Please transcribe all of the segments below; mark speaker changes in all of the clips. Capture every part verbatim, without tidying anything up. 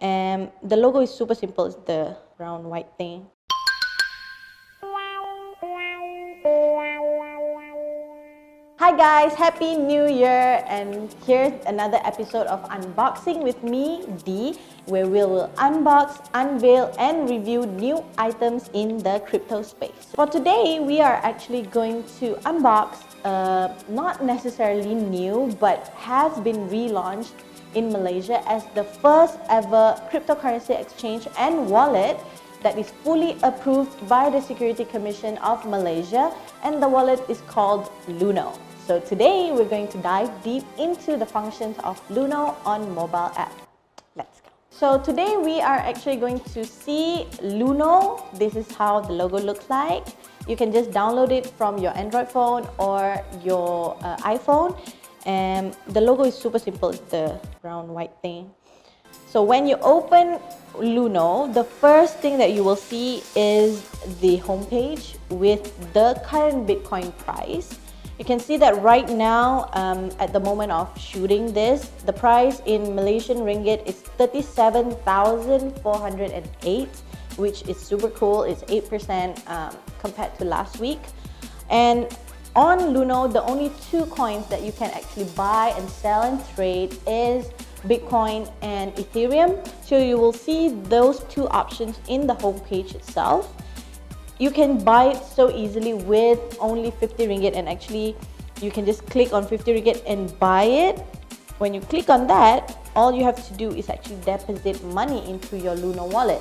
Speaker 1: And the logo is super simple. It's the round white thing. Hi guys, Happy New Year, and here's another episode of Unboxing with me, Dee, where we will unbox, unveil and review new items in the crypto space. For today, we are actually going to unbox uh, not necessarily new but has been relaunched in Malaysia as the first ever cryptocurrency exchange and wallet that is fully approved by the Security Commission of Malaysia, and the wallet is called Luno. So today we're going to dive deep into the functions of Luno on mobile app. Let's go. So today we are actually going to see Luno. This is how the logo looks like. You can just download it from your Android phone or your uh, iPhone. And the logo is super simple. It's the round white thing. So when you open Luno, the first thing that you will see is the homepage with the current Bitcoin price. You can see that right now, um, at the moment of shooting this, the price in Malaysian ringgit is thirty-seven thousand four hundred eight, which is super cool. It's eight percent um, compared to last week. And on Luno, the only two coins that you can actually buy and sell and trade is Bitcoin and Ethereum. So you will see those two options in the homepage itself. You can buy it so easily with only fifty ringgit, and actually you can just click on fifty ringgit and buy it. When you click on that, all you have to do is actually deposit money into your Luno wallet.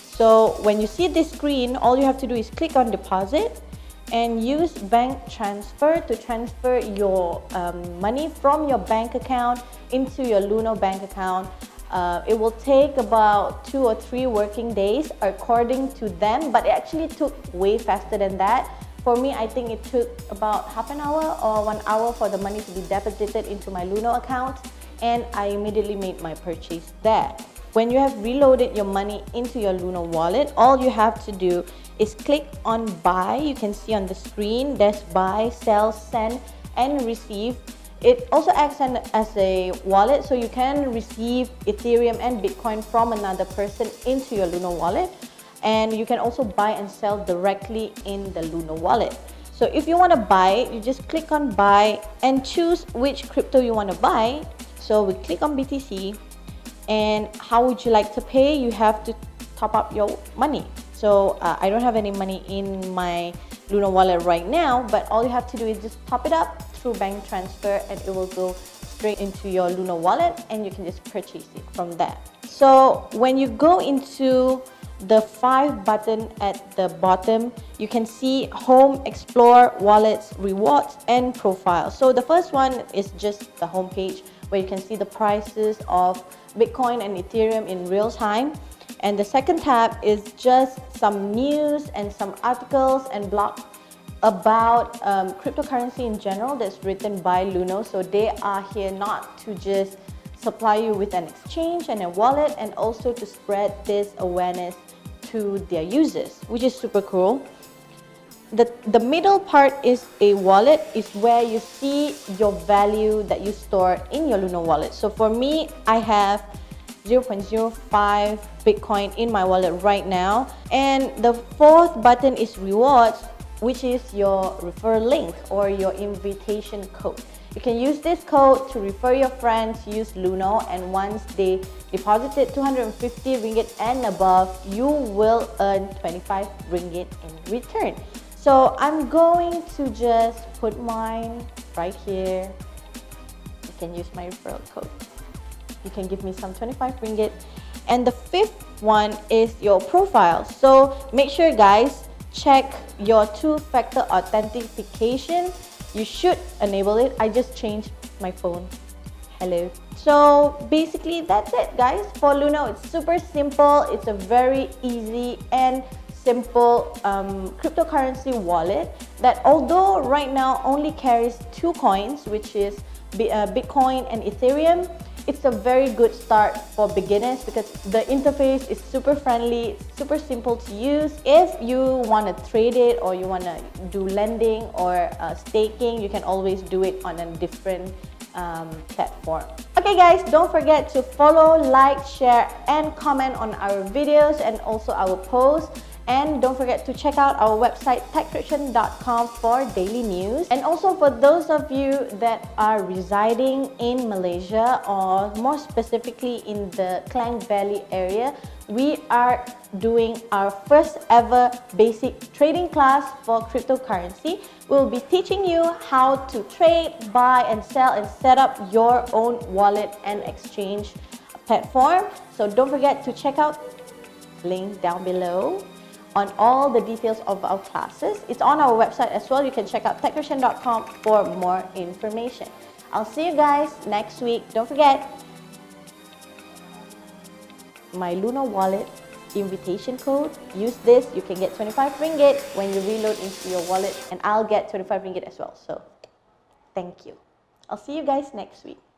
Speaker 1: So when you see this screen, all you have to do is click on deposit and use bank transfer to transfer your um, money from your bank account into your Luno bank account. Uh, it will take about two or three working days according to them, but it actually took way faster than that. For me, I think it took about half an hour or one hour for the money to be deposited into my Luno account, and I immediately made my purchase there. When you have reloaded your money into your Luno wallet, all you have to do is click on buy. You can see on the screen there's buy, sell, send and receive. It also acts as a wallet, so you can receive Ethereum and Bitcoin from another person into your Luno wallet, and you can also buy and sell directly in the Luno wallet. So if you want to buy it, you just click on buy and choose which crypto you want to buy. So we click on B T C, and how would you like to pay? You have to top up your money. So uh, I don't have any money in my Luno wallet right now, but all you have to do is just top it up through bank transfer, and it will go straight into your Luno wallet, and you can just purchase it from there. So when you go into the five button at the bottom, you can see home, explore, wallets, rewards and profile. So the first one is just the home page where you can see the prices of Bitcoin and Ethereum in real time. And the second tab is just some news and some articles and blog about um, cryptocurrency in general that's written by Luno. So they are here not to just supply you with an exchange and a wallet, and also to spread this awareness to their users, which is super cool. The, the middle part is a wallet, is where you see your value that you store in your Luno wallet. So for me, I have zero point zero five Bitcoin in my wallet right now. And the fourth button is rewards, which is your refer link or your invitation code. You can use this code to refer your friends to use Luno, and once they deposited two hundred fifty ringgit and above, you will earn twenty-five ringgit in return. So I'm going to just put mine right here. You can use my referral code. You can give me some twenty-five ringgit. And the fifth one is your profile. So make sure, guys, check your two-factor authentication. You should enable it. I just changed my phone. Hello. So basically that's it, guys. For Luno, it's super simple. It's a very easy and simple um, cryptocurrency wallet that, although right now only carries two coins, which is Bitcoin and Ethereum, it's a very good start for beginners because the interface is super friendly, super simple to use. If you want to trade it or you want to do lending or uh, staking, you can always do it on a different um, platform. Okay guys, don't forget to follow, like, share and comment on our videos and also our posts. And don't forget to check out our website techcription dot com for daily news. And also for those of you that are residing in Malaysia, or more specifically in the Klang Valley area, we are doing our first ever basic trading class for cryptocurrency. We'll be teaching you how to trade, buy and sell and set up your own wallet and exchange platform. So don't forget to check out link down below on all the details of our classes. It's on our website as well. You can check out techcription dot com for more information. I'll see you guys next week. Don't forget my Luna wallet invitation code. Use this. You can get twenty-five ringgit when you reload into your wallet, and I'll get twenty-five ringgit as well. So thank you. I'll see you guys next week.